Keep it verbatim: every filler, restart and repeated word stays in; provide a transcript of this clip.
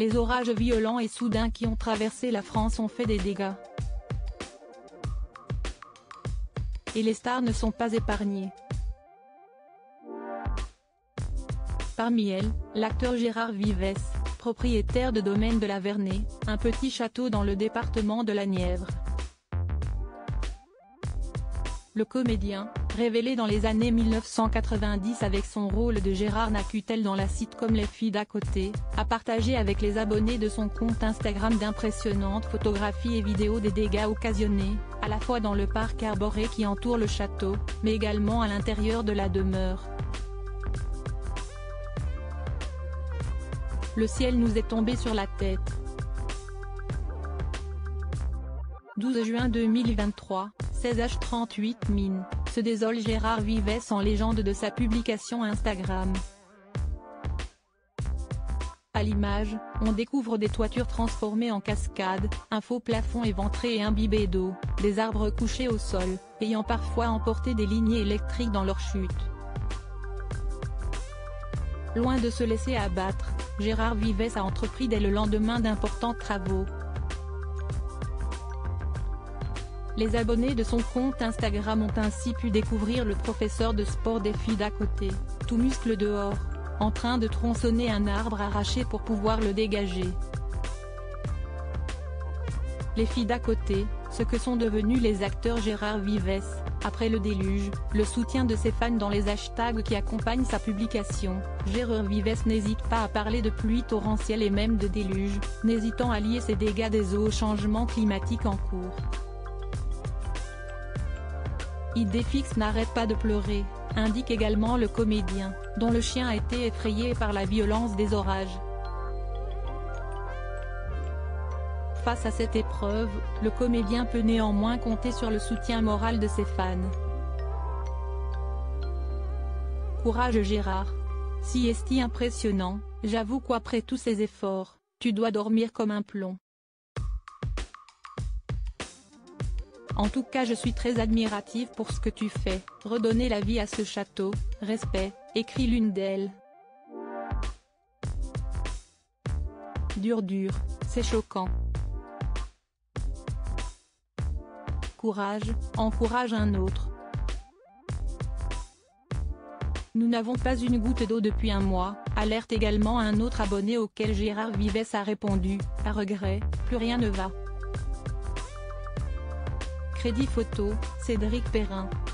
Les orages violents et soudains qui ont traversé la France ont fait des dégâts. Et les stars ne sont pas épargnées. Parmi elles, l'acteur Gérard Vives, propriétaire de Domaine de la Vernée, un petit château dans le département de la Nièvre. Le comédien, révélé dans les années mille neuf cent quatre-vingt-dix avec son rôle de Gérard Nacutel dans la sitcom Les filles d'à côté, a partagé avec les abonnés de son compte Instagram d'impressionnantes photographies et vidéos des dégâts occasionnés, à la fois dans le parc arboré qui entoure le château, mais également à l'intérieur de la demeure. Le ciel nous est tombé sur la tête. douze juin deux mille vingt-trois, seize heures trente-huit minutes, se désole Gérard Vives en légende de sa publication Instagram. À l'image, on découvre des toitures transformées en cascades, un faux plafond éventré et imbibé d'eau, des arbres couchés au sol, ayant parfois emporté des lignées électriques dans leur chute. Loin de se laisser abattre, Gérard Vives a entrepris dès le lendemain d'importants travaux. Les abonnés de son compte Instagram ont ainsi pu découvrir le professeur de sport des filles d'à côté, tout muscle dehors, en train de tronçonner un arbre arraché pour pouvoir le dégager. Les filles d'à côté, ce que sont devenus les acteurs Gérard Vives, après le déluge, le soutien de ses fans dans les hashtags qui accompagnent sa publication. Gérard Vives n'hésite pas à parler de pluie torrentielle et même de déluge, n'hésitant à lier ses dégâts des eaux au changement climatique en cours. Idéfix n'arrête pas de pleurer, indique également le comédien, dont le chien a été effrayé par la violence des orages. Face à cette épreuve, le comédien peut néanmoins compter sur le soutien moral de ses fans. Courage Gérard. Si est-il impressionnant, j'avoue qu'après tous ces efforts, tu dois dormir comme un plomb. En tout cas je suis très admirative pour ce que tu fais, redonner la vie à ce château, respect, écrit l'une d'elles. Dur dur, c'est choquant. Courage, encourage un autre. Nous n'avons pas une goutte d'eau depuis un mois, alerte également un autre abonné auquel Gérard Vives a répondu, à regret, plus rien ne va. Crédit photo, Cédric Perrin.